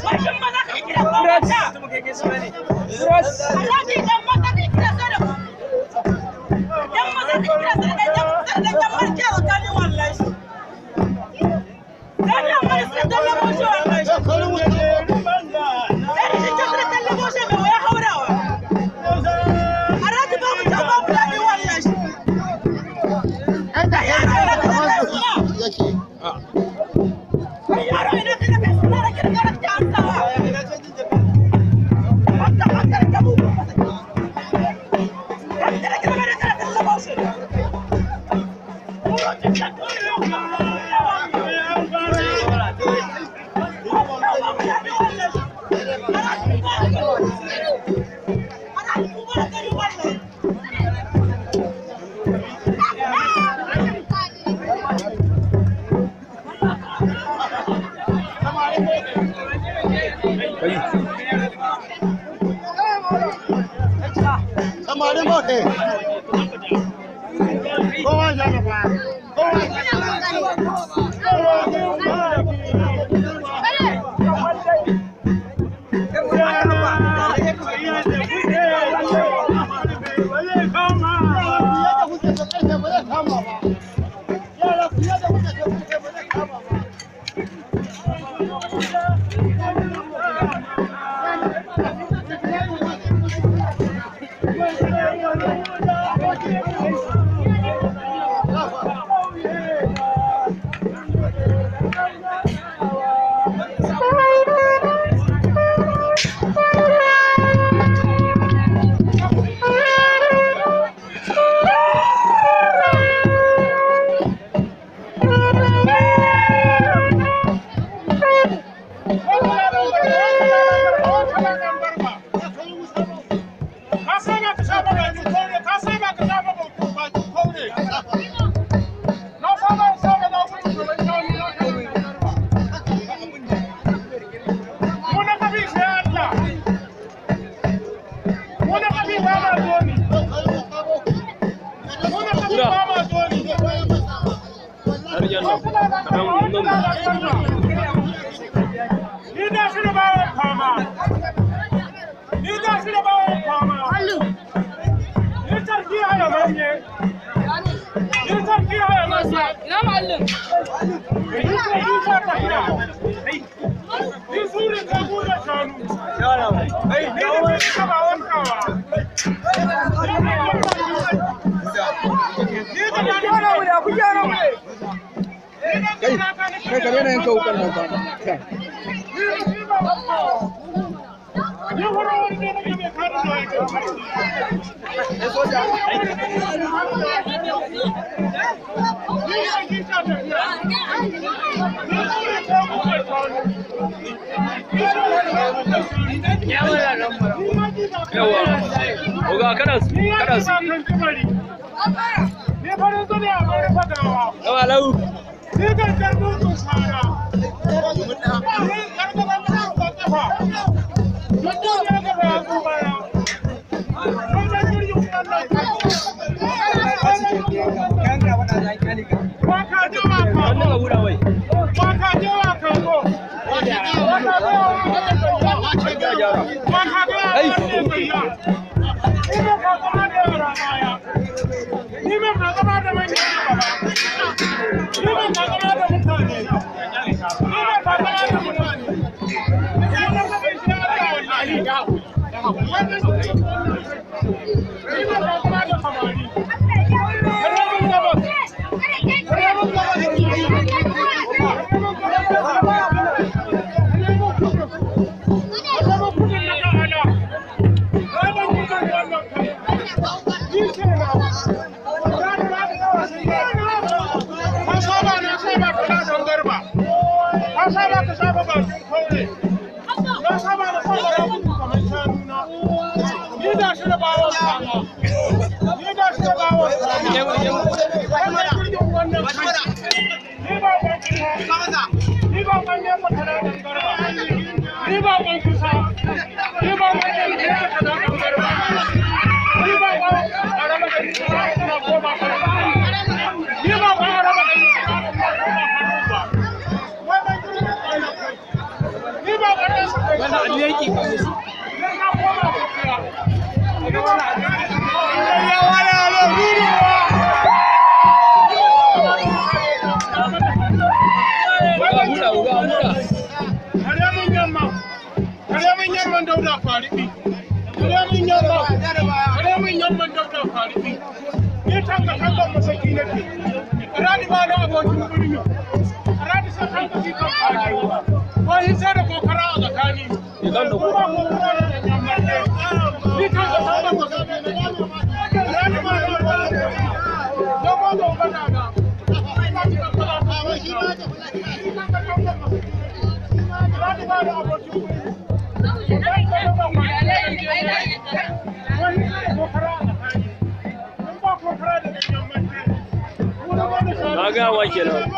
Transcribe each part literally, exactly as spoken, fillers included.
Hey, Agawa kenan.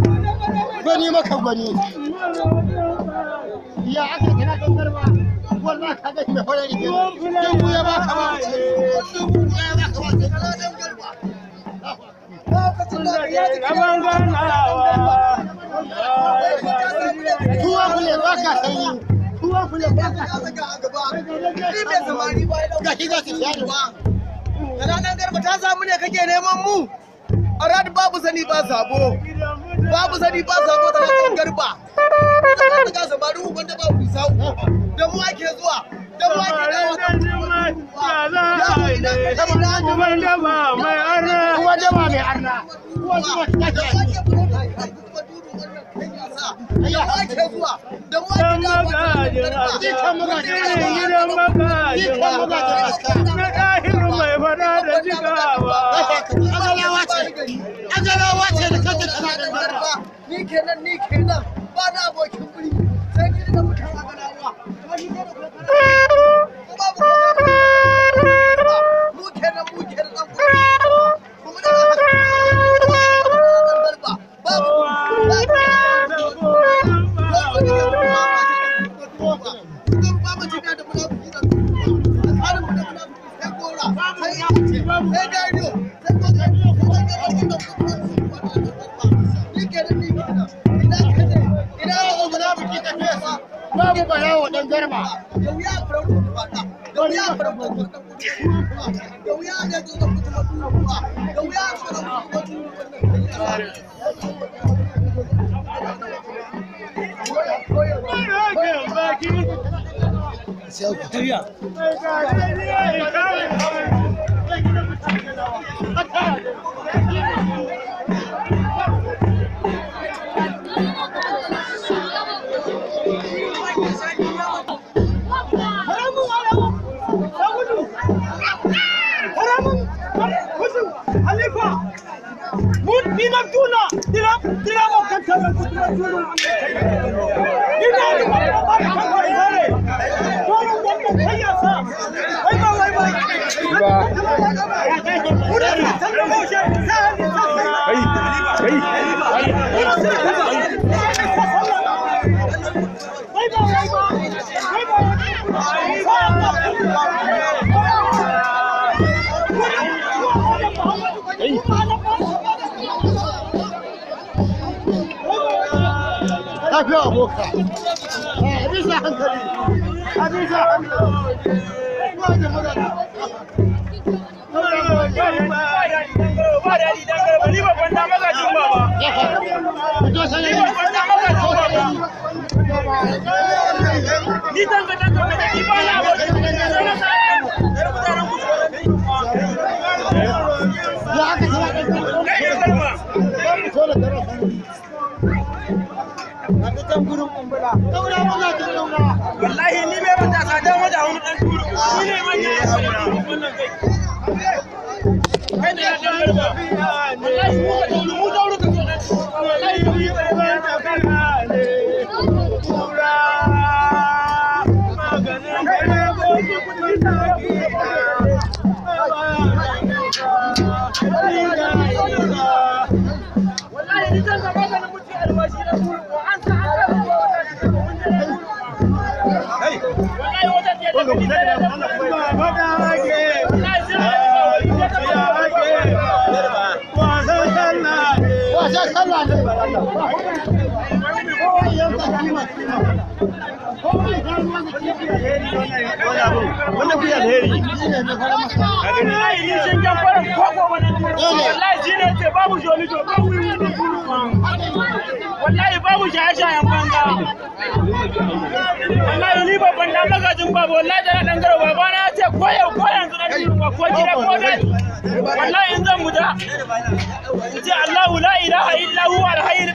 Ya aka kira gangarwa ba ka ga me hore ne dubu ya ba ka ba dubu ya ba ka ba tuwa kule ba ka sanyi tuwa kule ba ka ni bai samari ba ga shi ga shi ba da ranar garba ta samu ne kake neman mu a rad babu sani ba sabo babu sani ba sabo da ranar garba da ga samari mu banda babu sau da mu ake zuwa da mu ake dawo da mai arna kuwa da ba mai arna kuwa da ba ta ya ake zuwa da mu ake dawo da kan magajin gidan magajin na dahiru mai fada da jigawa agalawa ce agalawa ce da kanta tana da garba ni kenan ni kenan ba da abokin guri sai ki da mutan agalawa mu kenan mu kenan dan kuma da garba babu babu barawo dan garba da wuya farauta kwata da wuya farauta kwata da wuya ne zo da kuma da wuya farauta sai ku tafiya Dinamtuna, dinam, dinam akan tangan putra dulu. Dinam, apa yang kau ini? Tolong bantu saya sah. Baik, baik, baik. Udah, sampai motion. Baik, baik. Baik, baik, baik. Lafiya aboka. A bisa hankali. A bisa hankali. Ni ba kwanta magajin baba. Ni tanka tanka da ni ba na ba. Ya aka tsara. Kan gurin kumbula daura maza ta daura wallahi ni bai mata ka dan waje wani dan turu ni ne manya wannan kai kai ne dan garba wallahi mu ka daura mu daura ka wallahi ni bai mata kana ne tura maganin kai ko kudi ta wallahi ni dan ga maganin mutu alwashi na turu wannan kuya alheri wallahi ni sun jan fara kwakwa wannan wallahi shine ce babu joli jo babu wallahi babu shaye-shayen banza wallahi ni babban dan magajin babu wallahi da dan garo baba na ce ko yau ko yanzu na dinga ko gida ko dai wallahi in zan muta ce Allahu la ilaha illa huwa al-hayy